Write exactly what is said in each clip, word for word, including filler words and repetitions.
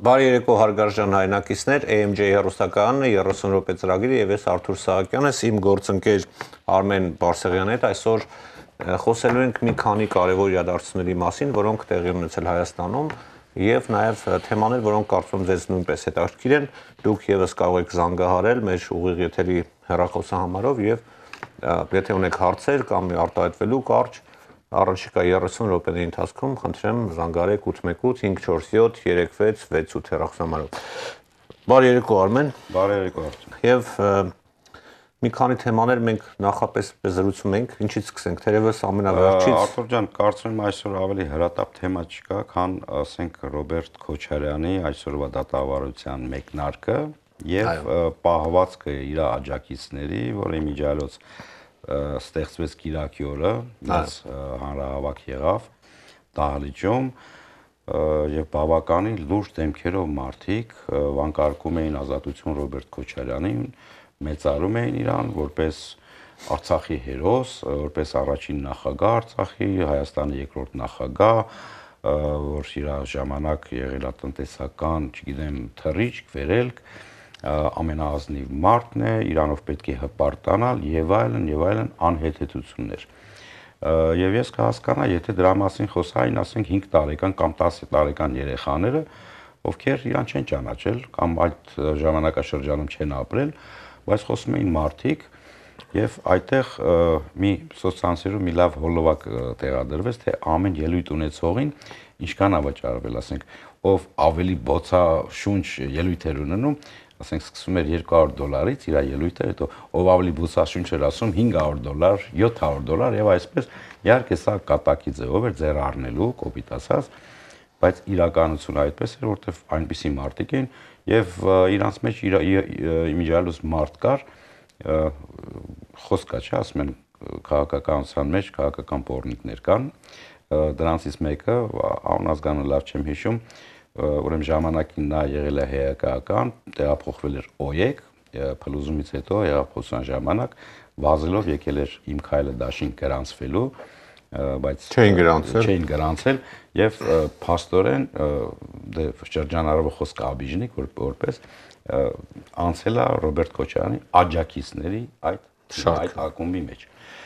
Բարի երեկո հարգարժան հայրենակիցներ, A M J հեռուստակայանն է, երեսուն րոպե ծրագիրը եւ ես Արթուր Սահակյանն եմ, իմ գործընկեր Արմեն Բարսեղյանը հետ այսօր խոսելու ենք մի քանի կարևոր իրադարձությունների մասին, որոնք տեղի են ունեցել Հայաստանում եւ նաեւ թեմաներ, որոնք կարծում ձեզ նույնպես հետաքրքիր են, դուք եւս կարող եք զանգահարել մեր ուղիղ եթերի հեռախոսահամարով եւ եթե ունեք հարցեր կամ արտահայտվելու կարճ Առաջիկա երեսուն րոպեների ընթացքում խնդրեմ զանգարեք ութ մեկ ութ հինգ չորս յոթ երեք վեց վեց ութ հեռախոսահամարով։ Բարի երեկո Արմեն։ Բարի երեկո Արթուր։ Եվ մի քանի թեմաներ մենք նախապես զրուցում ենք, ինչից սկսենք, թերևս ամենավերջից։ Արթուր ջան, կարծում եմ այսօր ավելի հրատապ թեմա չկա, քան ասենք Ռոբերտ Քոչարյանի այսօրվա դատավարության մեկնարկը եւ պահվածքը իր աջակիցների, որի միջալոց ստեղծվեց Կիրակի օրը, մեծ հանրահավաք եղավ դահլիճում եւ բավականին լուրջ դեմքերով մարդիկ վանկարկում էին ազատություն Ռոբերտ Քոչարյանին, մեծարում էին իրան որպես Արցախի հերոս, որպես առաջին նախագահ Արցախի, Հայաստանի երկրորդ նախագահ, որ իր ժամանակ եղել է տնտեսական, չգիտեմ, թռիչք, վերելք ամենաազնիվ մարդն է, իրանով պետք է հպարտանալ եւ այլն եւ այլն անհեթեթություններ։ Եվ ես կհասկանա, եթե դրա մասին խոսային, ասենք հինգ տարեկան կամ տասը տարեկան երեխաները, ովքեր իրան չեն ճանաչել կամ այդ ժամանակաշրջանում չեն ապրել, բայց խոսում էին մարդիկ եւ այդտեղ մի սոցցանցերում մի լավ հոլովակ տեղադրվեց, թե ամեն ելույթ ունեցողին ինչքան է վճարվել, ասենք, ով ավելի բոցաշունչ ելույթեր ունենում, ասենք սկսում էր երկու հարյուր դոլարից իր ելույթը, հետո ով ավելի բուսաշունչ էր ասում հինգ հարյուր դոլար, յոթ հարյուր դոլար եւ այսպես իհարկե սա կատակի ձևով էր ձեռ առնելու, կոպիտ ասած, բայց իրականությունը այդպես էր, որտեվ այնպիսի մարդիկ էին եւ իրանց մեջ իմիջիալուս մարդ կար, խոսքա չէ, ասում են քաղաքականության մեջ քաղաքական պոռնիկներ կան, դրանցից մեկը անազգանը լավ չեմ հիշում, ուրեմն ժամանակին նա եղել է հետաքական, տեղափոխվել էր օյեկ, փլուզումից հետո հեղափոխության ժամանակ վազելով եկել էր իմ քայլը դաշին գրանցվելու, բայց չէին գրանցել, չէին գրանցել եւ փաստորեն դե շրջանառվող խոսքը աբիժնիկ որպես անցել է Ռոբերտ Քոչարյանի աջակիցների այդ այդ ակումբի մեջ։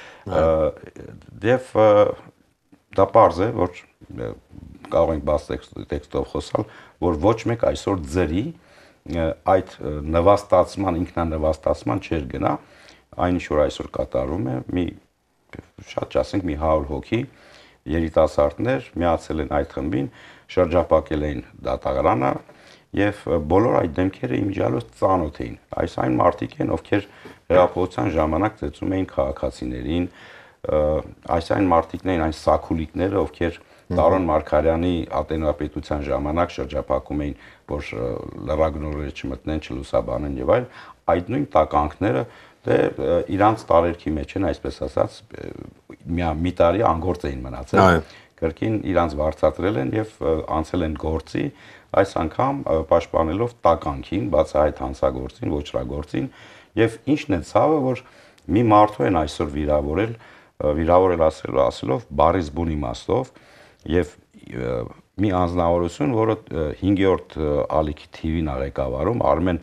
Եվ դա պարզ է, որ կարող ենք բաց տեքստով խոսալ, որ ոչ մեկ այսօր ձրի այդ նվաստացման, ինքնանվաստացման չեր գնա, այնինչ որ այսօր կատարվում է, մի շատ չասենք մի հարյուր հոգի երիտասարդներ միացել են այդ խմբին, շրջապատել էին դատարանը եւ բոլոր այդ դեմքերը իմիջիալոց ծանոթ էին։ Այս այն մարդիկ են, ովքեր հեղափոխության ժամանակ ծեծում էին քաղաքացիներին, այս այն մարդիկն էին, այն սաքուլիկները, ովքեր Տարոն Մարգարյանի ատենապետության ժամանակ շրջապակում էին, որ լրագրողները չմտնեն, չլուսաբանեն եւ այլ, այդ նույն տականքները դե իրանց տարերքի մեջ են, այսպես ասած, մի տարի անգործ էին մնացել, կրկին իրանց վարձատրել են եւ անցել են գործի, այս անգամ պաշտպանելով տականքին, բացահայտ հանցագործին, ոչրագործին եւ ինչն է ցավը, որ մի մարդու են այսօր վիրավորել, վիրավորել ասելով, ասելով բարիս բուն իմաստով եւ մի անձնավորություն, որը հինգերորդ ալիքի թիվին ղեկավարում Արմեն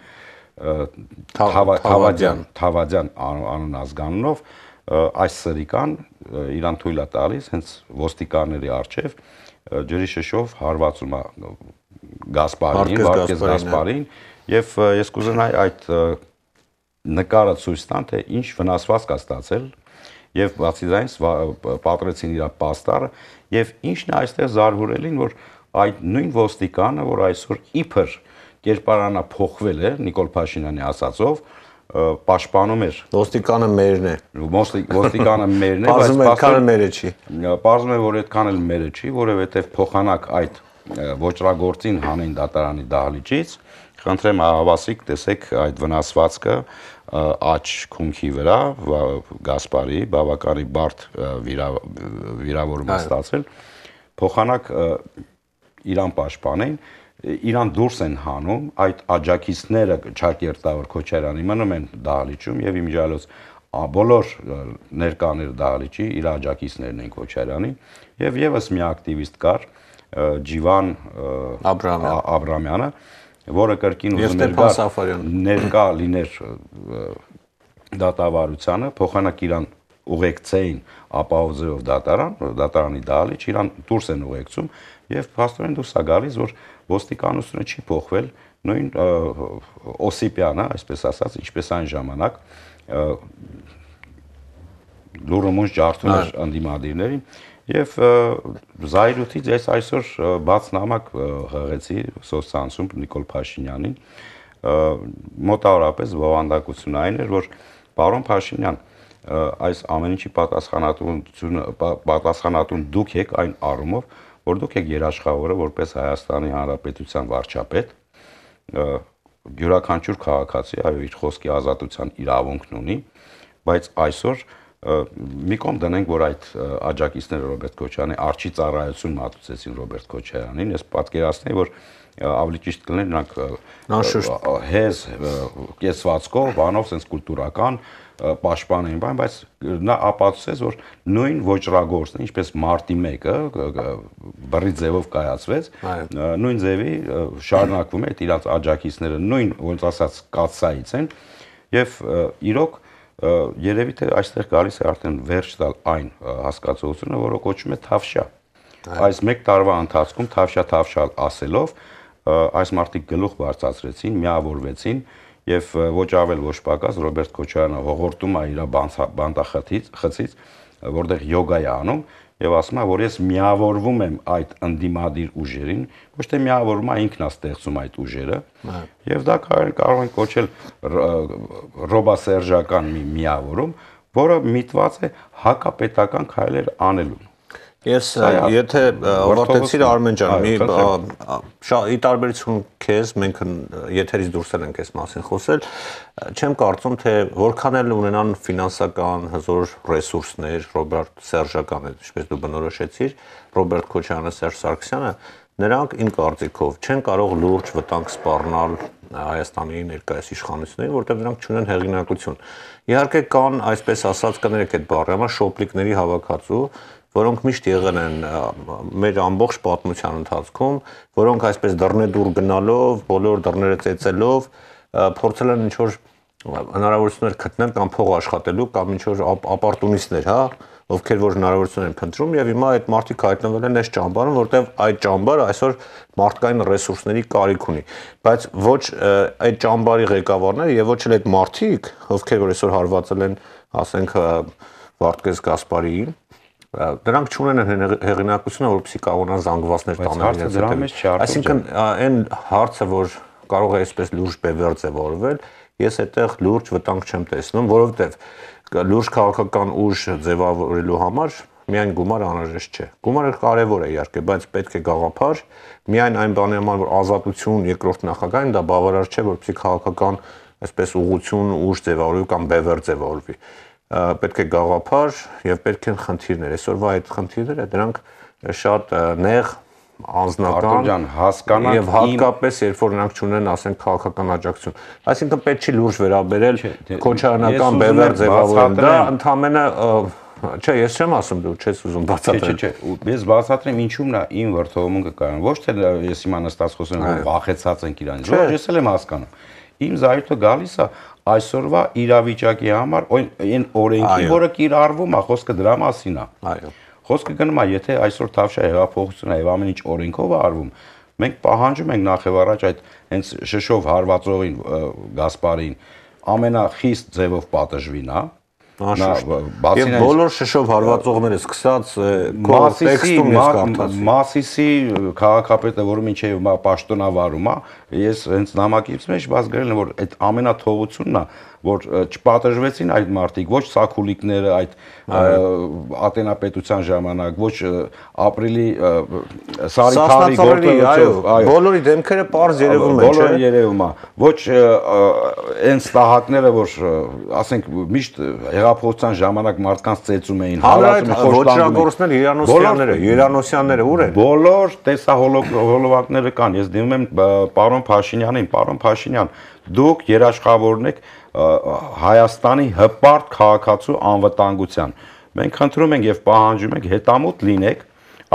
Թավադյան, Թավադյան անուն ազգանունով այս սրիկան իրան թույլ է տալիս հենց ոստիկանների առջև ջրի շշով հարվածում է Գասպարին, Վարդգես Գասպարին եւ ես կուզենայի այդ նկարը ցույց տան, թե ինչ վնասված կա ստացել եւ բացի դրանից պատրեցին իր պաստառը եւ ինչն է այստեղ զարհուրելին, որ այդ նույն ոստիկանը, որ այսօր իբր կերպարանա փոխվել է Նիկոլ Փաշինյանի ասածով, պաշտպանում էր ոստիկանը մերն է ոստիկանը մերն է, բայց այդքան մերը չի, պարզվում է, որ այդքան էլ մերը չի, որովհետեւ փոխանակ այդ ոչրագործին հանեն դատարանի դահլիճից, խնդրեմ ահավասիկ տեսեք այդ վնասվածքը աջ քունքի վրա Գասպարի բավականի բարդ վիրավորում է ստացել, փոխանակ իրան պաշտպանեն, իրան դուրս են հանում, այդ աջակիցները Չակերտավոր Քոչարյանի մնում են դահլիճում եւ իմիջիալոց բոլոր ներկաներ դահլիճի իր աջակիցներն են Քոչարյանի եւ եւս մի ակտիվիստ կար, Ջիվան Աբրամյանը, որը կրկին ուզում էր ներկա լիներ դատավարությանը, փոխանակ իրան ուղեկցեին ապահովձեով դատարան, դատարանի դահլիճ, իրան դուրս են ուղեկցում եւ փաստորեն դուրս է գալիս, որ ոստիկանությունը չի փոխվել, նույն Օսիպյանը, այսպես ասած, ինչպես այն ժամանակ լուրումուշ ջարդում էր ընդդիմադիրներին եւ Զայրութից ես այսօր բաց նամակ հղեցի սոցցանցում Նիկոլ Փաշինյանին, մոտավորապես բովանդակությունն այն էր, որ պարոն Փաշինյան, այս ամեն ինչի պատասխանատվությունը պատասխանատուն դուք եք այն առումով, որ դուք եք երաշխավորը որպես Հայաստանի Հանրապետության վարչապետ, յուրաքանչյուր քաղաքացի այո իր խոսքի ազատության իրավունքն ունի, բայց այսօր մի կողմ դնենք, որ այդ աջակիցները Ռոբերտ Քոչարյանի արջի ծառայություն մատուցեցին Ռոբերտ Քոչարյանին, ես պատկերացնեի, որ ավելի ճիշտ կլիներ նրանք հեզ կեցվածքով, բանով, sense կուլտուրական պաշտպան էին, բայց նա ապացուցեց, որ նույն ոճրագործն, ինչպես մարտի մեկը բռի ձևով կայացվեց, նույն ձևի շարունակվում է այդ իրանց աջակիցները նույն, ոնց ասած, կաթսայից են եւ իրոք երևի թե այստեղ գալիս է արդեն վերջ տալ այն հասկացողությունը, որը կոչվում է թավշյա։ Այս մեկ տարվա ընթացքում թավշյա-թավշյալ ասելով այս մարդիկ գլուխ բարձրացրեցին, միավորվեցին եւ ոչ ավել ոչ պակաս Ռոբերտ Քոչարյանը ողորտում է իր բանտախցից, խցից, որտեղ յոգա է անում եւ ասում է, որ ես միավորվում եմ այդ ընդդիմադիր ուժերին, ոչ թե միավորվում է ինքն է ստեղծում այդ ուժերը, եւ դա կարող են կոչել ռոբասերժական մի միավորում, որը միտված է հակապետական քայլեր անելու։ Ես եթե ավարտեցիր Արմեն ջան, մի ի տարբերություն քեզ, մենք եթերից դուրս ենք այս մասին խոսել, չեմ կարծում թե որքան էլ ունենան ֆինանսական հզոր ռեսուրսներ, Ռոբերտ Սերժականը, ինչպես դու բնորոշեցիր, Ռոբերտ Քոչարյանը, Սերժ Սարգսյանը, նրանք իմ կարծիքով չեն կարող լուրջ վտանգ սպառնալ Հայաստանի ներկայիս իշխանություններին, որտեղ նրանք չունեն հեղինակություն։ Իհարկե կան, այսպես ասած, կներեք այդ բառը, համա շոպլիկների հավաքածու, որոնք միշտ եղել են մեր ամբողջ պատմության ընթացքում, որոնք այսպես դռնեդուր գնալով, բոլոր դռները ծեծելով, փորձել են ինչ-որ հնարավորություններ գտնել կամ փող աշխատելու կամ ինչ-որ ապարտունիստներ, հա, ովքեր որ հնարավորություն են փնտրում եւ հիմա այդ մարդիկ հայտնվել են այս ճամբարում, որտեղ այդ ճամբարը այսօր մարդկային ռեսուրսների կարիք ունի, բայց ոչ այդ ճամբարի ղեկավարները եւ ոչ էլ այդ մարդիկ, ովքեր որ այսօր հարվածել են, ասենք Վարդգես Գասպարիին, դրանք չունեն հեղինակությունը, որպեսզի կարողանան զանգվածներ տանել իրենց հետ։ Այսինքն այն հարցը, որ կարող է այսպես լուրջ բևեռ ձևավորվել, ես այդտեղ լուրջ վտանգ չեմ տեսնում, որովհետև լուրջ քաղաքական ուժ ձևավորելու համար միայն գումար անհրաժեշտ չէ։ Գումարը կարևոր է իհարկե, բայց պետք է գաղափար, միայն այն բանի համար, որ ազատություն երկրորդ նախագահին դա բավարար չէ, որպեսզի քաղաքական այսպես ուղղություն ուժ ձևավորվի կամ բևեռ ձևավորվի։ Պետք է գաղափար եւ պետք են խնդիրներ։ Այսօրվա այդ խնդիրները դրանք շատ նեղ անձնական եւ հատկապես երբ որ նրանք չունեն, ասենք, քաղաքական աջակցություն։ Այսինքն պետք չի լուրջ վերաբերել քոչարյանական բևեռ ձևավորել։ Դա ընդհանրապես չէ, ես չեմ ասում դու չես ուզում բացատրել։ Չէ, չէ, ես բացատրեմ ինչու՞մն է իմ վրթովմունքը կայանում։ Ոչ թե ես հիմա նստած խոսում եմ, որ վախեցած ենք իրանից։ Ոչ, ես էլ եմ հասկանում։ Իմ զայրույթը գալիս է այսօրվա իրավիճակի համար, այն օրենքի, որը կիրառվում է, խոսքը դրա մասին է։ Այո։ Խոսքը գնում է, եթե այսօր Թավշյա հեղափոխությունն է եւ ամեն ինչ օրենքով է արվում, մենք պահանջում ենք նախ եւ առաջ այդ հենց շշով հարվածողին Գասպարին ամենախիստ ձևով պատժվին, հա։ Եվ բոլոր շշով հարվածողները սկսած քո տեքստում ես կարդացի։ Մասիսի քաղաքապետը, որը մինչև պաշտոնավարում է, ես հենց նամակից մեջ բաց գրել եմ, որ այդ ամենաթողությունն է, որ չպատժվեցին այդ մարդիկ, ոչ սակուլիկները այդ ատենապետության ժամանակ, ոչ ապրիլի սարիթարի գործողությունով, այո, բոլորի դեմքերը պարզ երևում են, չէ՞։ Բոլորը երևում է։ Ոչ այն ստահակները, որ ասենք միշտ հեղափոխության ժամանակ մարդկանց ծեծում էին, հալածում, ոչրագործներ Երանոսյանները, Երանոսյանները ուր են։ Բոլոր տեսահոլովակները կան։ Ես դիմում եմ պարոն Փաշինյանին, պարոն Փաշինյան, դուք երաշխավորն եք Հայաստանի հպարտ քաղաքացու անվտանգության։ Մենք խնդրում ենք եւ պահանջում ենք հետամուտ լինեք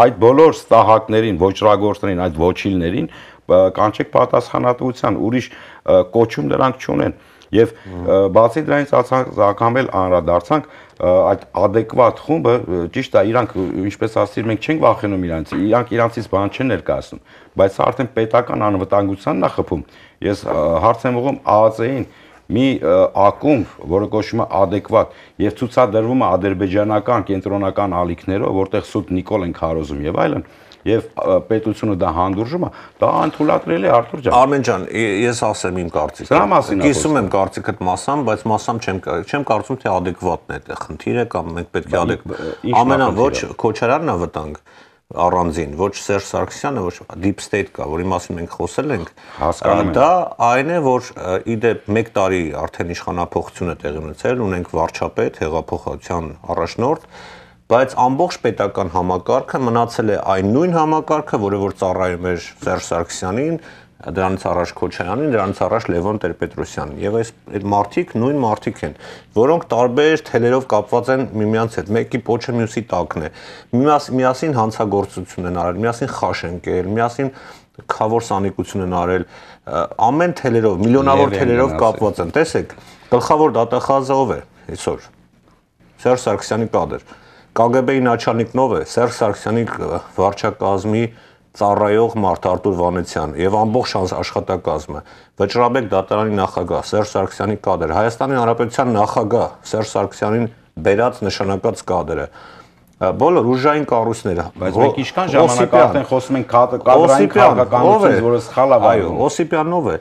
այդ բոլոր ստահակներին, ոչրագործներին, այդ ոչիլներին կանչեք պատասխանատվության, ուրիշ կոչում նրանք չունեն։ Եվ բացի դրանից անգամ էլ անդրադարձանք այդ adekvat խումբը ճիշտ է, իրանք ինչպես ասացի, մենք չենք վախենում իրանց, իրանք իրանցից բան չեն ներկայացնում, բայց սա արդեն պետական անվտանգությանն է խփում։ Ես հարց եմ ուղղում ԱԱԾ-ին մի ակումբ, որը կոչվում է adekvat եւ ցուցադրվում է ադրբեջանական կենտրոնական ալիքներով, որտեղ սուտ Նիկոլ են քարոզում եւ այլն, եւ պետությունը դա հանդուրժում է, դա անթույլատրելի է, Արթուր ջան։ Արմեն ջան, ես ասեմ իմ կարծիքը։ Սրա մասին Կիսում եմ կարծիքդ մասամ, բայց մասամ չեմ չեմ կարծում թե adekvatն է դա խնդիրը կամ մենք պետք է adekvat։ Ամենա ոչ Քոչարյանն է վտանգ առանձին, ոչ Սերժ Սարգսյանը, ոչ Deep State կա, որի մասին մենք խոսել ենք։ Դա այն է, որ իդեպ մեկ տարի արդեն իշխանափոխություն է տեղի ունեցել, ունենք վարչապետ, հեղափոխության առաջնորդ, բայց ամբողջ պետական համակարգը մնացել է այն նույն համակարգը, որը որ ծառայում էր Սերժ Սարգսյանին, դրանից առաջ Քոչարյանին, դրանից առաջ Լևոն Տեր-Պետրոսյանին։ Եվ այս մարդիկ նույն մարդիկ են, որոնք տարբեր թելերով կապված են միմյանց հետ, մեկի պոչը մյուսի տակն է։ Միասին հանցագործություն են արել, միասին խաշ են կերել, միասին քավոր սանիկություն են արել, ամեն թելերով, միլիոնավոր թելերով կապված են։ Տեսեք, գլխավոր դատախազը ով է այսօր։ Սերժ Սարգսյանի կադր։ ԿԳԲ-ի начальникն ով է, Սերժ Սարգսյանի վարչակազմի ծառայող մարդ Արտուր Վանեցյան եւ ամբողջ աշխատակազմը, Վճռաբեկ դատարանի նախագահ Սերժ Սարգսյանի կադր, Հայաստանի Հանրապետության նախագահ Սերժ Սարգսյանին բերած նշանակած կադրը, բոլոր ուժային կառույցները։ Բայց մենք ինչքան ժամանակ արդեն խոսում ենք կադրային քաղաքականությունից, որը սխալ է։ Այո, Օսիպյանն ով է։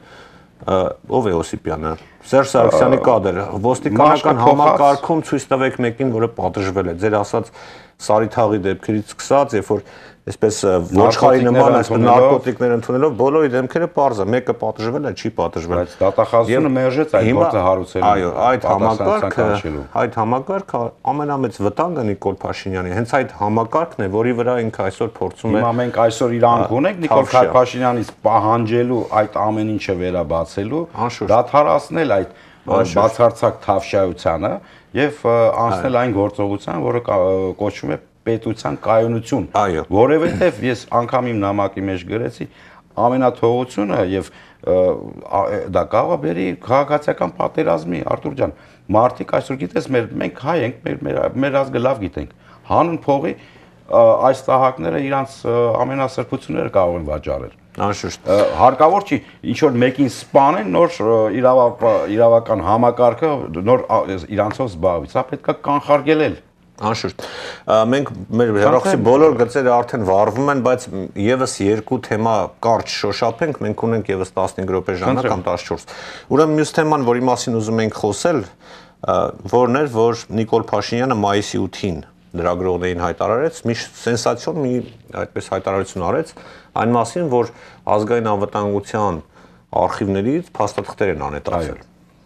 Ով է Օսիպյանը։ Սերժ Սարգսյանի կադր, ոստիկանական համակարգում ցույց տվեք մեկին, որը պատժվել է, ձեր ասած Սարիթաղի դեպքերից սկսած, երբ որ այսպես ոչխարի նման այսպես նարկոտիկներ ընդունելով, բոլորի դեմքերը պարզ է, մեկը պատժվել է, չի պատժվել։ Բայց դատախազությունը մերժեց այդ գործը հարուցելու։ Այո, այդ համակարգը, այդ համակարգը ամենամեծ վտանգը Նիկոլ Փաշինյանի, հենց այդ համակարգն է, որի վրա ինքը այսօր փորձում է։ Հիմա մենք այսօր իրանք ունենք Նիկոլ Փաշինյանից պահանջելու այդ ամեն ինչը վերաբացելու, դադարեցնել այդ բացարձակ թավշայությանը եւ անցնել այն գործողության, որը կոչվում է պետության կայունություն, որովհետև ես անգամ իմ նամակի մեջ գրեցի ամենաթողությունը եւ դա կարող է բերի քաղաքացիական պատերազմի, Արտուր ջան, մարդիկ այսօր գիտես մեր մենք հայ ենք, մեր մեր ազգը լավ գիտենք, հանուն փողի այս տահակները իրանց ամենասրբությունները կարող են վաճառել։ Անշուշտ հարկավոր չի ինչ որ մեկին սպանեն, նոր իրավական համակարգը նոր իրանցով զբաղվի, սա պետք է կանխարգելել։ Անշուշտ մենք մեր հերոսի բոլոր գծերը արդեն վառվում են, բայց եւս երկու թեմա կարճ շոշափենք, մենք ունենք եւս տասնհինգ րոպե ժամանակ կամ տասնչորս։ Ուրեմն մյուս թեման, որի մասին ուզում ենք խոսել, որն էր, որ Նիկոլ Փաշինյանը մայիսի ութին լրագրողներին հայտարարեց, մի սենսացիոն մի այդպես հայտարարություն արեց այն մասին, որ ազգային անվտանգության արխիվներից փաստաթղթեր են անետացել։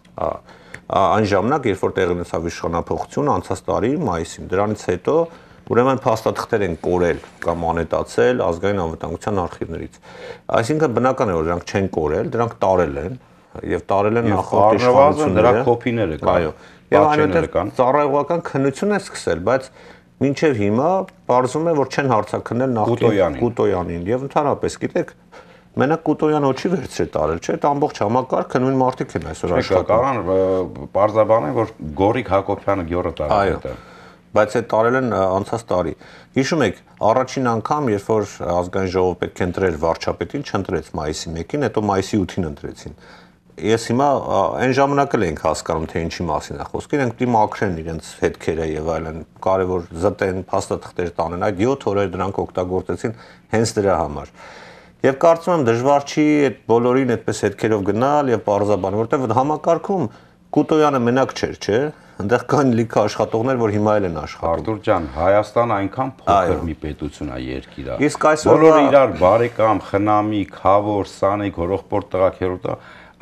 Այն ժամանակ, երբ որ տեղի ունեցավ իշխանափոխությունը անցած տարի մայիսին, դրանից հետո ուրեմն փաստաթղթեր են կորել կամ անետացել ազգային անվտանգության արխիվներից։ Այսինքն բնական է, որ դրանք չեն կորել, դրանք տարել են եւ տարել են նախորդ իշխանությունները։ Դրա կոպիները կան։ Այո։ Եվ այնուհետև ծառայողական քննություն է սկսել, բայց մինչև հիմա պարզվում է, որ չեն հարցաքննել նախկին Կուտոյանին եւ ընդհանրապես, գիտեք, մենակ Կուտոյանը ոչի վերցրի տարել, չէ՞, դա ամբողջ համակարգը նույն մարդիկ են այսօր աշխատում։ Պարզաբան է, որ Գորիկ Հակոբյանը գյորը տարել է։ Բայց այդ տարել են անցած տարի։ Հիշում եք, առաջին անգամ, երբ որ ազգային ժողովը պետք է ընտրեր վարչապետին, չընտրեց մայիսի մեկին, հետո մայիսի ութին ընտրեցին։ Ես հիմա այն ժամանակ էլ ենք հասկանում, թե ինչի մասին է խոսքը, իրենք պիտի մաքրեն իրենց հետքերը եւ այլն, կարեւոր զտեն, փաստաթղթեր տանեն, այդ յոթ օրեր դրանք օգտագործեցին հենց դրա համար։ Եվ կարծում եմ դժվար չի այդ բոլորին այդպես հետքերով գնալ եւ պարզաբան, որտեղ համակարգում Կուտոյանը մենակ չէր, չէ՞։ Այնտեղ կան լիքը աշխատողներ, որ հիմա էլ են աշխատում։ Արտուր ջան, Հայաստանը այնքան փոքր մի պետություն է, երկիր է։ Իսկ այսօր բոլորը իրար բարեկամ, խնամի, խավոր, սանիկ, հորողպորտ տղաքերուտա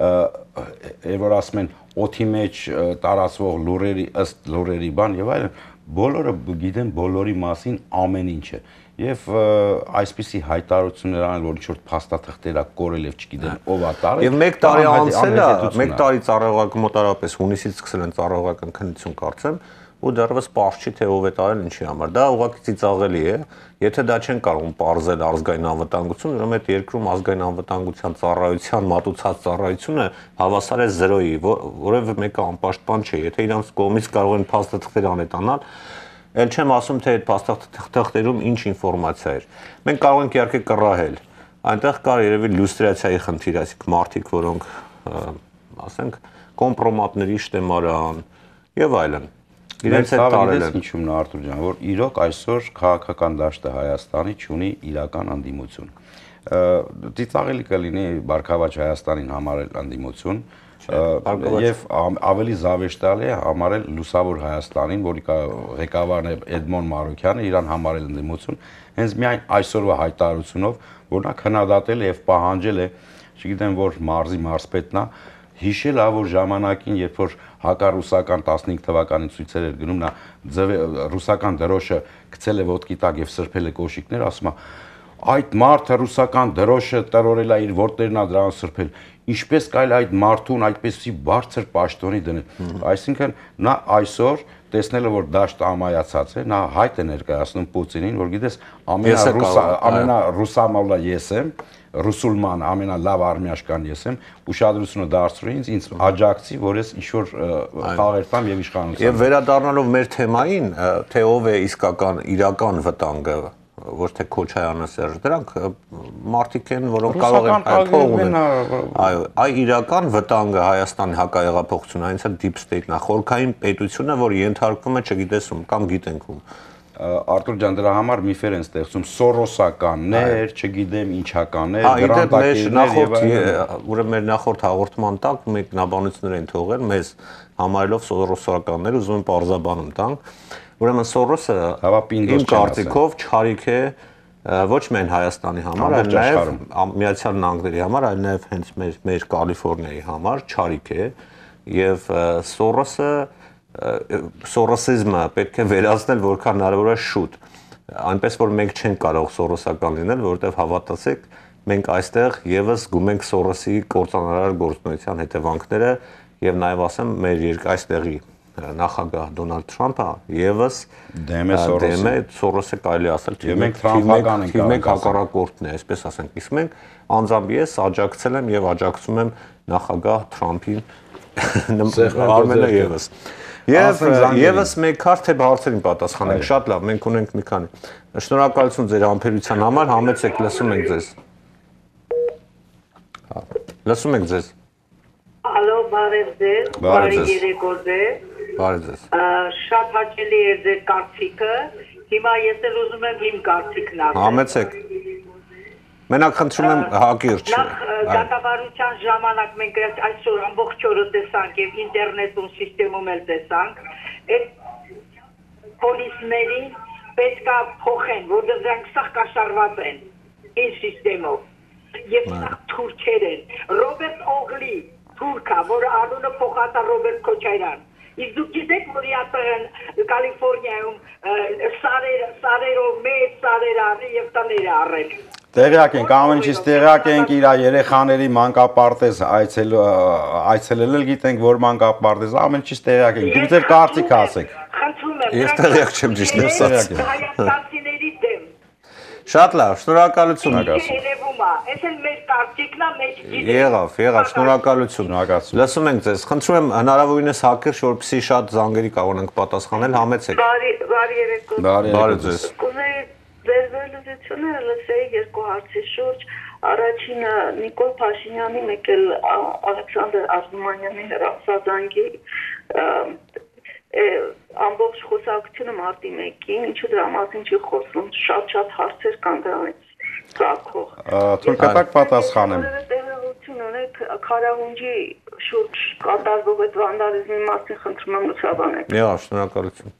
եւ որ ասում են օթի մեջ տարածվող լուրերի ըստ լուրերի բան եւ այլն, բոլորը գիտեն բոլորի մասին ամեն ինչը եւ այսպիսի հայտարարություններ անել, որ ինչ-որ փաստաթղթեր ա կորել եւ չգիտեն ով ա տարել։ Եվ մեկ տարի անցել է, մեկ տարի ծառայողական մոտարապես հունիսից սկսել են ծառայողական քննություն կարծեմ, ու դեռևս պարզ չի թե ով է տարել ինչի համար։ Դա ուղղակի ծիծաղելի է, եթե դա չեն կարող պարզել ազգային անվտանգություն, ուրեմն այդ երկրում ազգային անվտանգության ծառայության մատուցած ծառայությունը հավասար է զրոյի, որևէ մեկը անպաշտպան չէ, եթե իրանց կողմից կարող են փաստաթղթեր անետանալ, ել չեմ ասում թե այդ փաստաթղթերում ինչ ինֆորմացիա էր։ Մենք կարող ենք իհարկե կռահել, այնտեղ կար երևի լյուստրացիայի խնդիր, այսինքն մարդիկ, որոնք ասենք կոմպրոմատների շտեմարան եւ այլն։ Իրենց հետ տարել են։ Ինչու՞մն է Արտուր ջան, որ իրոք այսօր քաղաքական դաշտը Հայաստանի ունի իրական անդիմություն։ Ծիծաղելի կլինի Բարգավաճ Հայաստանին համարել անդիմություն, եւ ավելի զավեշտալի է համարել Լուսավոր Հայաստանին, որի ղեկավարն է Էդմոն Մարուկյանը, իրան համարել անդիմություն, հենց միայն այսօրվա հայտարարությունով, որ նա քննադատել է եւ պահանջել է, չգիտեմ որ մարզի մարզպետն է, հիշել ա որ ժամանակին, երբ որ հակառուսական տասնհինգ թվականին ցույցեր էր գնում, նա ռուսական դրոշը գցել է ոտքի տակ եւ սրբել է կոշիկներ, ասում է այդ մարդը ռուսական դրոշը տրորել է իր ոտներն ա դրան սրբել, ինչպես կարելի այդ մարդուն այդպեսի բարձր պաշտոնի դնել։ Այսինքն նա այսօր տեսնելով որ դաշտը ամայացած է, նա հայտ է ներկայացնում Պուտինին, որ գիտես ամենառուսամոլը ես եմ, ռուսուլման ամենալավ արմիաշկան ես եմ, ուշադրությունը դարձրու ինձ, ինձ աջակցի, որ ես ինչ-որ խաղեր տամ եւ իշխանություն։ Եվ վերադառնալով մեր թեմային, թե ով է իսկական իրական վտանգը, ոչ թե Քոչարյանը Սերժ, դրանք մարդիկ են, որոնք կարող են փող ունեն։ Այո, այ իրական վտանգը Հայաստանի հակահեղափոխությունը, այնց է deep state-ն է, խորքային պետությունը, որ ենթարկվում է, չգիտես ում կամ գիտենք ում։ Արտուր ջան, դրա համար միֆեր են ստեղծում սորոսականներ, չգիտեմ ինչականներ, գրանտակիրներ եւ այլն։ Ուրեմն մեր նախորդ հաղորդման տակ մեկ նաբանություններ են թողել մեզ համարելով սորոսականներ, ուզում են պարզաբանում տանք։ Ուրեմն Սորոսը իմ կարծիքով չարիք է ոչ միայն Հայաստանի համար, այլ նաև Միացյալ Նահանգների համար, այլ նաև հենց մեր մեր Կալիֆոռնիայի համար չարիք է եւ Սորոսը սորոսիզմը պետք է վերացնել որքան հնարավոր է շուտ։ Այնպես որ մենք չենք կարող սորոսական լինել, որովհետեւ հավատացեք, մենք այստեղ եւս գումենք Սորոսի կործանարար գործունեության հետևանքները եւ նաեւ ասեմ մեր երկրի այստեղի նախագահ Դոնալդ Թրամփը եւս դեմ է Սորոսի։ Դեմ է Սորոսը կարելի ասել, թե մենք Թրամփական ենք, մենք հակառակորդն է, այսպես ասենք, իսկ մենք անձամբ ես աջակցել եմ եւ աջակցում եմ նախագահ Թրամփին Արմենը եւս։ Եվ եւս մեկ հարց թե հարցերին պատասխանենք, շատ լավ, մենք ունենք մի քանի։ Շնորհակալություն ձեր համբերության համար, համեցեք, լսում ենք ձեզ։ Լսում ենք ձեզ։ Ալո, բարև ձեզ, բարի երեկո ձեզ։ Բարև ձեզ։ Շատ հաճելի է ձեր կարծիքը, հիմա ես էլ ուզում եմ իմ կարծիքն ասել։ Համեցեք։ Մենակ խնդրում եմ հակիրճ։ Նախ դատավարության ժամանակ մենք այսօր ամբողջ օրը տեսանք եւ ինտերնետում սիստեմում էլ տեսանք, այդ պոլիսներին պետք է փոխեն, որովհետեւ դրանք սա կաշառված են این սիստեմով։ Եվ սա թուրքեր են։ Ռոբերտ Օգլի թուրքա, որը անունը փոխած է Ռոբերտ Քոչարյան։ Իսկ դուք գիտեք, որ յատեղեն Կալիֆոռնիայում սարեր, սարերով մեծ սարեր առի եւ տներ առել։ Տեղյակ ենք, ամեն ինչից տեղյակ ենք, իր երեխաների մանկապարտեզ այցելել էլ գիտենք, որ մանկապարտեզ, ամեն ինչից տեղյակ ենք։ Դուք ձեր կարծիքը ասեք։ Խնդրում եմ։ Ես տեղյակ չեմ ճիշտ ասած։ Հայաստանցիների դեմ։ Շատ լավ, շնորհակալություն։ Երևում է, այս էլ մեր կարծիքն է, մեջ գիտենք։ Եղավ, եղավ, շնորհակալություն։ Լսում ենք ձեզ։ Խնդրում եմ հնարավորինս հակիրճ, որպեսզի շատ զանգերի կարողանանք պատասխանել, համեցեք։ Բարի, բարի երեկո։ Բարի ձեզ։ Կուզեի ձեր վերլուծությունը լսեի երկու հարցի շուրջ։ Առաջինը Նիկոլ Փաշինյանի, մեկ էլ Ալեքսանդր Արզումանյանի հեռախոսազանգի ամբողջ խոսակցությունը մարտի մեկին, ինչու դրա մասին չի խոսում, շատ-շատ հարցեր կան դրանից ծագող։ Թուրքատակ պատասխանեմ։ Տեղեկություն ունեք Քարահունջի շուրջ կատարվող այդ վանդալիզմի մասին, խնդրում եմ լուսաբանեք։ Եղավ, շնորհակալություն։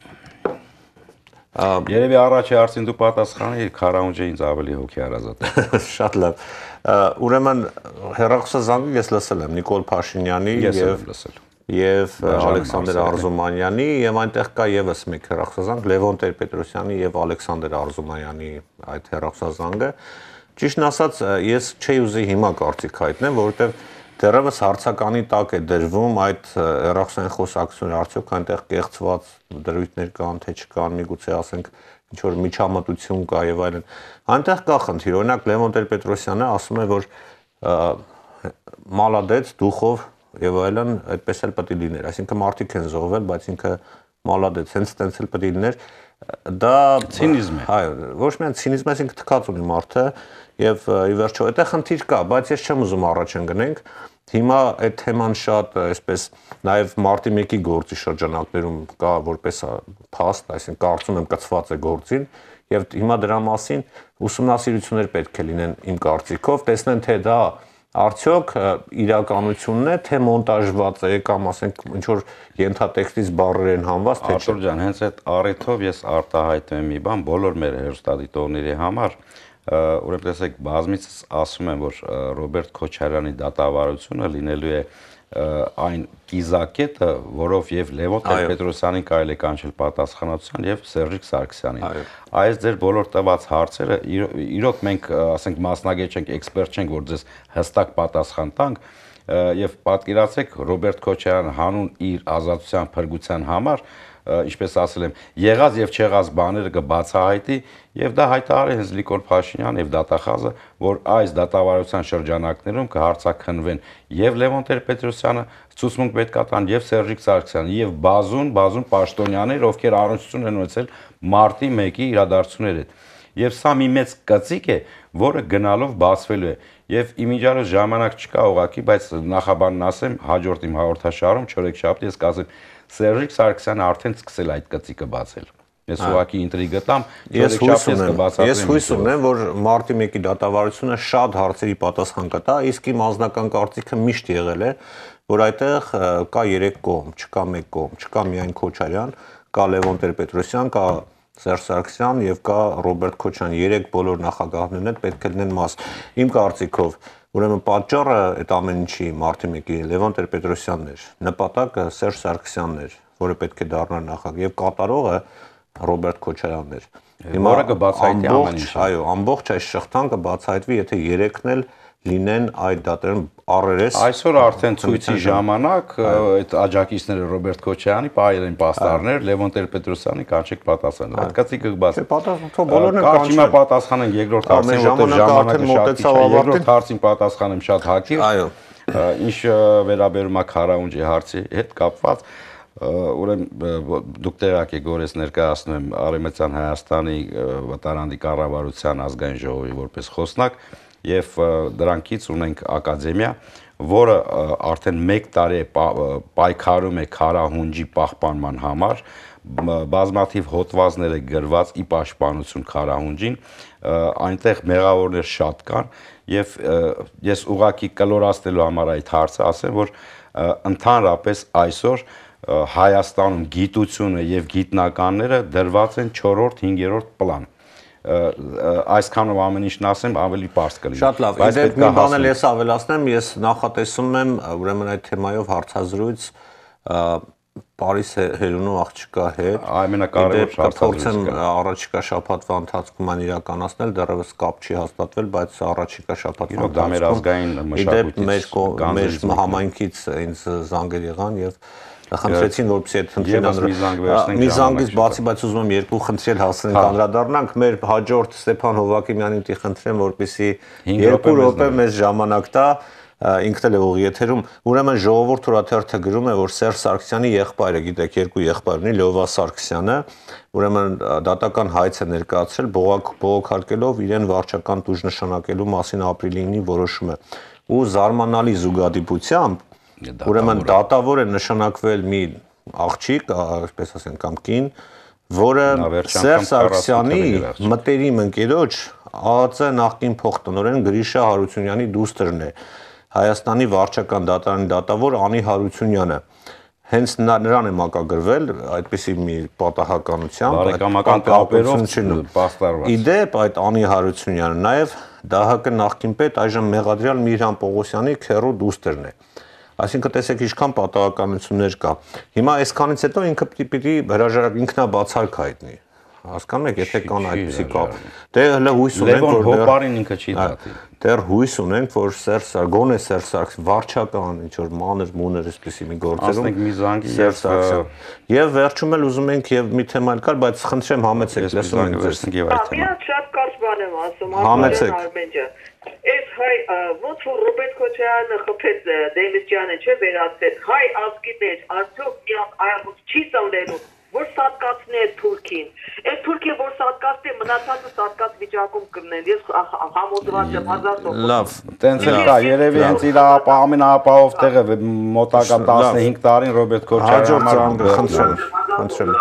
Երևի առաջի հարցին դու պատասխանի, Քարահունջը ինձ ավելի հոգի հարազատ է։ Շատ լավ։ Ուրեմն հեռախոսազանգը ես լսել եմ Նիկոլ Փաշինյանի եւ եւ Ալեքսանդր Արզումանյանի եւ այնտեղ կա եւս մեկ հեռախոսազանգ Լևոն Տեր-Պետրոսյանի եւ Ալեքսանդր Արզումանյանի այդ հեռախոսազանգը։ Ճիշտն ասած, ես չէի ուզի հիմա կարծիք հայտնեմ, որովհետեւ դեռևս հարցականի տակ է դրվում այդ հեռախոսային խոսակցությունները, արդյոք այնտեղ կեղծված դրույթներ կան, թե չկան, միգուցե ասենք ինչ որ միջամտություն կա եւ այլն։ Այնտեղ կա խնդիր, օրինակ Լևոն Տեր-Պետրոսյանը ասում է, որ մալադեց, դուխով եւ այլն այդպես էլ պետք է լիներ, այսինքն մարդիկ են զոհվել, բայց ինքը մալադեց, հենց տենց էլ պետք է լիներ։ Դա ցինիզմ է։ Այո, ոչ միայն ցինիզմ, այսինքն թքած ունի մարդը եւ ի վերջո այդտեղ խնդիր կա, բայց ես չեմ ուզում առաջ ընկնենք։ Հիմա այդ թեման շատ այսպես նաեւ մարտի մեկի գործի շրջանակներում կա որպես փաստ, այսինքն կարծում եմ կցված է գործին եւ հիմա դրա մասին ուսումնասիրություններ պետք է լինեն իմ կարծիքով, տեսնեն թե դա արդյոք իրականությունն է, թե մոնտաժված է կամ ասենք ինչ որ ենթատեքստից բառեր են հանված, թե Արտուր ջան, հենց այդ առիթով ես արտահայտում եմ մի բան բոլոր մեր հեռուստադիտողների համար, ուրեմն տեսեք, բազմիցս ասում եմ, որ Ռոբերտ Քոչարյանի դատավարությունը լինելու է այն կիզակետը, որով եւ Լևոն Տեր-Պետրոսյանին կարելի է կանչել պատասխանատվության եւ Սերժիկ Սարգսյանին։ Այս ձեր բոլոր տված հարցերը իրոք մենք ասենք մասնագետ չենք, էքսպերտ չենք, որ ձեզ հստակ պատասխան տանք եւ պատկերացեք Ռոբերտ Քոչարյանը հանուն իր ազատության փրկության համար, ինչպես ասել եմ, եղած եւ չեղած բաները կբացահայտի եւ դա հայտարարի հենց Նիկոլ Փաշինյանը եւ դատախազը, որ այս դատավարության շրջանակներում կհարցաքննվեն եւ Լևոն Տեր-Պետրոսյանը, ցուցմունք պետք է տան եւ Սերժիկ Սարգսյանը եւ բազուն բազուն պաշտոնյաներ, ովքեր առնչություն են ունեցել մարտի մեկի իրադարձությունների հետ։ Եվ սա մի մեծ կծիկ է, որը գնալով բացվելու է։ Եվ իմիջիալոց ժամանակ չկա ուղղակի, բայց նախաբանն ասեմ, հաջորդ իմ հաղորդաշարում չորեքշաբթի ես կասեմ Սերժիկ Սարգսյանը արդեն սկսել այդ կծիկը բացել։ Ես ուղղակի ինտրիգը տամ, չորեքշաբթի ես կբացատրեմ։ Ես հույս ունեմ, որ մարտի մեկի դատավարությունը շատ հարցերի պատասխան կտա, իսկ իմ անձնական կարծիքը միշտ եղել է, որ այդտեղ կա երեք կողմ, չկա մեկ կողմ, չկա միայն Քոչարյան, կա Լևոն Տեր-Պետրոսյան, կա Սերժ Սարգսյան եւ կա Ռոբերտ Քոչարյան, երեք բոլոր նախագահներն էլ պետք է լինեն մաս։ Իմ կարծիքով, ուրեմն պատճառը այդ ամեն ինչի մարտի մեկի Լևոն Տեր-Պետրոսյանն էր, նպատակը Սերժ Սարգսյանն էր, որը պետք է դառնար նախագահ եւ կատարողը Ռոբերտ Քոչարյանն էր։ Հիմա կբացահայտի ամեն ինչ։ Այո, ամբողջ այս շղթան կբացահայտվի, եթե երեքն էլ լինեն այդ դատերում առերես։ Այսօր արդեն ցույցի ժամանակ այդ աջակիցները Ռոբերտ Քոչարյանի պահել են պաստառներ, Լևոն Տեր-Պետրոսյանի կանչեք պատասխան։ Այդ կծիկը կբացի։ Պատասխան, բոլորն են կանչել։ Հիմա պատասխանեն երկրորդ հարցին, որտեղ ժամանակը շատ քիչ է, երկրորդ հարցին պատասխանեմ շատ հակիր։ Այո։ Ինչ վերաբերում է Քարաունջի հարցի հետ կապված, ուրեմն դուք տեղյակ եք, որ ես ներկայացնում եմ Արևմտյան Հայաստանի վտարանդի կառավարության ազգային ժողովի որպես խոսնակ եւ դրանքից ունենք ակադեմիա, որը արդեն մեկ տարի է պայքարում է Քարահունջի պահպանման համար, բազմաթիվ հոդվածներ է գրված ի պաշտպանություն Քարահունջին, այնտեղ մեղավորներ շատ կան եւ ես ուղղակի կլորացնելու համար այդ հարցը ասեմ, որ ընդհանրապես այսօր Հայաստանում գիտությունը եւ գիտնականները դրված են չորրորդ, հինգերորդ պլան։ Այսքանով ամեն ինչն ասեմ, ավելի པարզ կլինի։ Շատ լավ, այդ մի բան էլ ես ավելացնեմ, ես նախատեսում եմ ուրեմն այդ թեմայով հարցազրույց Պարիս Հերունու աղջկա հետ։ Ամենակարևոր հարցազրույցը կփորձեմ առաջիկա շաբաթվա ընթացքում այն իրականացնել, դեռևս կապ չի հաստատվել, բայց առաջիկա շաբաթվա ընթացքում դա մեր ազգային մշակույթից մեր համայնքից ինձ զանգեր եղան եւ խնդրեցին, որպեսզի այդ խնդրին մի զանգից բացի, բայց ուզում եմ երկու խնդրել հասցնենք անդրադառնանք, մեր հաջորդ Ստեփան Հովակիմյանին պիտի խնդրեմ, որպեսզի երկու րոպե մեզ ժամանակ տա, ինքն էլ է ուղի եթերում, ուրեմն Ժողովուրդ հրաթերթը գրում է, որ Սերժ Սարգսյանի եղբայրը, գիտեք, երկու եղբայր ունի, Լյովա Սարգսյանը, ուրեմն դատական հայց է ներկայացրել, բողոքարկելով իրեն վարչական տուժ նշանակելու մասին ապրիլի ինը որոշումը։ Ու զարմանալի զուգադիպությամբ ուրեմն դատավոր է նշանակվել մի աղջիկ, այսպես ասենք, կամ կին, որը Սերժ Սարգսյանի մտերիմ ընկերոջ ԱԱԾ նախկին փոխտնօրեն Գրիշա Հարությունյանի դուստրն է, Հայաստանի վարչական դատարանի դատավոր Անի Հարությունյանը։ Հենց նրան է մակագրվել այդպիսի մի պատահականությամբ, բարեկամական կապերով պաստառված։ Իդեպ այդ Անի Հարությունյանը նաև ԴՀԿ նախկին պետ, այժմ մեղադրյալ Միրհան Պողոսյանի քեռու դուստրն է։ Այսինքն տեսեք ինչքան պատահականություններ կա։ Հիմա այսքանից հետո ինքը պիտի հրաժարակ ինքնաբացարկ հայտնի։ Հասկանում եք, եթե կան այդպիսի կապ, դե հələ հույս ունենք, որ հոպարին ինքը չի դատի։ Դեռ հույս ունենք, որ Սերժ Սարգսյանը, գոնե Սերժ Սարգսյանը վարչական ինչ որ մանր մուներ էսպիսի մի գործերում ասենք մի զանգի եւ եւ վերջում էլ ուզում ենք եւ մի թեմա էլ կար, բայց խնդրեմ համեցեք, լսում ենք ձեզ։ Եվ այդ թեման։ Մի շատ կարճ բան եմ ասում, Համեցեք։ Այս հայ ոնց որ Ռոբերտ Քոչարյանը խփեց Դեյվիսյանը չէ վերացրեց հայ ազգի մեջ արդյոք միակ այրուց չի ծնվելու որ սատկացնի է Թուրքին այս Թուրքիա որ սատկացնի մնացածը սատկած վիճակում կլինեն ես համոզված եմ հազար տոկոս լավ տենց էլ կա երևի հենց իր ամենաապահով տեղը մոտակա տասնհինգ տարին Ռոբերտ Քոչարյանը խնդրեմ խնդրեմ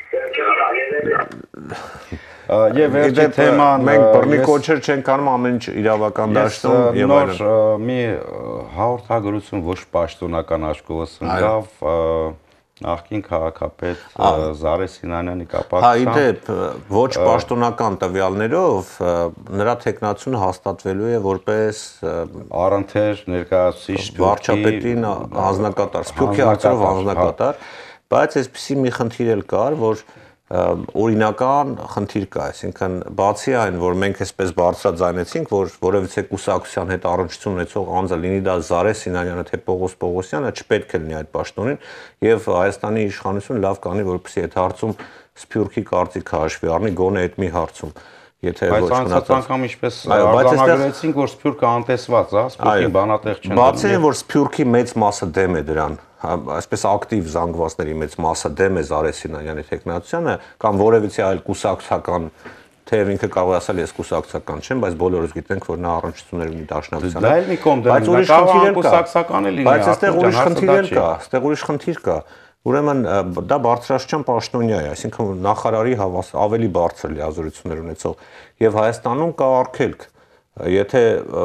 Եվ վերջի թեման մենք բռնի կոչեր չենք անում ամեն ինչ իրավական դաշտում եւ այլն։ Նոր մի հաղորդագրություն ոչ պաշտոնական աչքովս ընկավ նախկին քաղաքապետ Զարե Սինանյանի կապակցությամբ։ Հա, իդեպ ոչ պաշտոնական տվյալներով նրա տեխնացությունը հաստատվելու է որպես առընթեր ներկայացուցիչ վարչապետին անձնակատար, Սփյուռքի հարցերով անձնակատար, բայց այսպեսի մի խնդիր էլ կար, որ օրինական խնդիր կա, այսինքն բացի այն, որ մենք այսպես բարձրաձայնեցինք, որ որևիցե կուսակցության հետ առնչություն ունեցող անձը լինի դա Զարե Սինանյանը թե Պողոս Պողոսյանը, չպետք է լինի այդ պաշտոնին, եւ Հայաստանի իշխանությունը լավ կանի, որպեսզի այդ հարցում Սփյուռքի կարծիքը հաշվի առնի, գոնե այդ մի հարցում։ Եթե ոչ մնացած անգամ ինչպես արձանագրեցինք, որ Սփյուռքը անտեսված է, Սփյուռքին բանատեղ չեն։ Բացի այն, որ Սփյուռքի մեծ մասը դեմ է դրան, այսպես ակտիվ զանգվածների մեծ մասը դեմ է Զարե Սինանյանի տեխնացությանը, կամ որևիցե այլ կուսակցական, թեև ինքը կարող է ասել ես կուսակցական չեմ, բայց բոլորս գիտենք, որ նա առնչություններ ունի դաշնակցությանը։ Դա էլ մի կողմ դեռ ուրիշ խնդիր կուսակցական է լինի։ Բայց այստեղ ուրիշ խնդիր կա, այստեղ ուրիշ խնդիր կա։ Ուրեմն դա բարձրաստիճան պաշտոնյա է, այսինքն նախարարի ավելի բարձր լիազորություններ ունեցող եւ Հայաստանում կա արգելք։ Եթե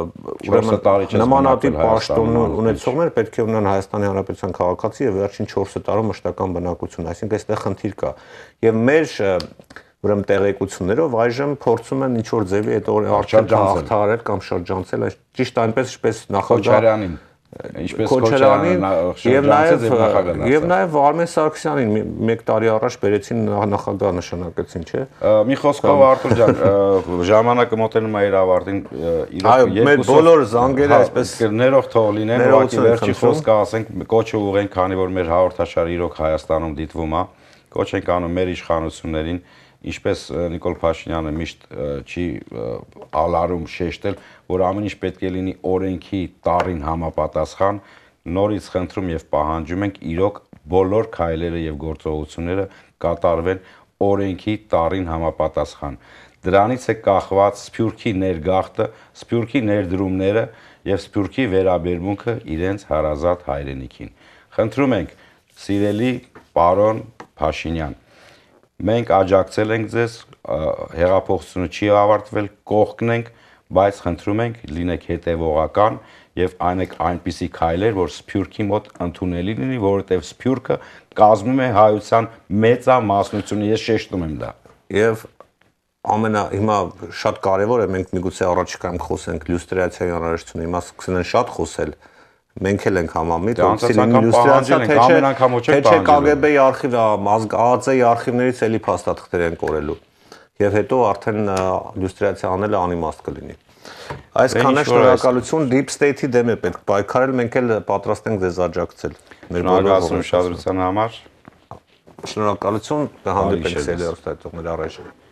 ուրեմն նմանատիպ պաշտոն ունեցողներ պետք է ունենան Հայաստանի Հանրապետության քաղաքացի եւ վերջին չորս տարում մշտական բնակություն, այսինքն այստեղ խնդիր կա։ Եվ մեր ուրեմն տեղեկություններով այժմ փորձում են ինչ որ ձևի այդ արգելքը հաղթահարել կամ շրջանցել, ճիշտ այնպես ինչպես նախագահ Ինչպես Քոչարյանին եւ նաեւ եւ նաեւ Արմեն Սարգսյանին մեկ տարի առաջ բերեցին նախագահ նշանակեցին, չէ՞։ Մի խոսքով Արտուր ջան, ժամանակը մոտենում է իր ավարտին, իրոք մեր բոլոր զանգերը այսպես ներող թող լինեն, ուղղակի վերջի խոսքը ասենք, կոչը ուղենք, քանի որ մեր հաղորդաշարը իրոք Հայաստանում դիտվում է, կոչ ենք անում մեր իշխանություններին, ինչպես Նիկոլ Փաշինյանը միշտ չի ալարում շեշտել, որ ամեն ինչ պետք է լինի օրենքի տառին համապատասխան, նորից խնդրում եւ պահանջում ենք իրոք բոլոր քայլերը եւ գործողությունները կատարվեն օրենքի տառին համապատասխան։ Դրանից է կախված Սփյուռքի ներգաղթը, Սփյուռքի ներդրումները եւ Սփյուռքի վերաբերմունքը իրենց հարազատ հայրենիքին։ Խնդրում ենք, սիրելի պարոն Փաշինյան, մենք աջակցել ենք ձեզ, հեղափոխությունը չի ավարտվել, կողքն ենք, բայց խնդրում ենք լինեք հետևողական եւ այնեք այնպիսի քայլեր, որ Սփյուռքի մոտ ընդունելի լինի, որովհետեւ Սփյուռքը կազմում է հայության մեծամասնությունը, ես շեշտում եմ դա։ Եվ ամենա հիմա շատ կարեւոր է մենք միգուցե առաջիկայում խոսենք լյուստրացիայի անհրաժեշտությունը, հիմա սկսեն շատ խոսել։ Մենք էլ ենք համամիտ, որպեսզի լինի լյուստրացիա, թե չէ կագեբեի արխիվ, ԱԱԾ-ի արխիվներից էլի փաստաթղթեր են կորելու։ Եվ հետո արդեն լյուստրացիա անելը անիմաստ կլինի։ Այսքանը շնորհակալություն, Deep State-ի դեմ է պետք պայքարել, մենք էլ պատրաստ ենք ձեզ աջակցել։ Շնորհակալություն ուշադրության համար։ Շնորհակալություն, կհանդիպենք սելերոստայտողներ առայժմ։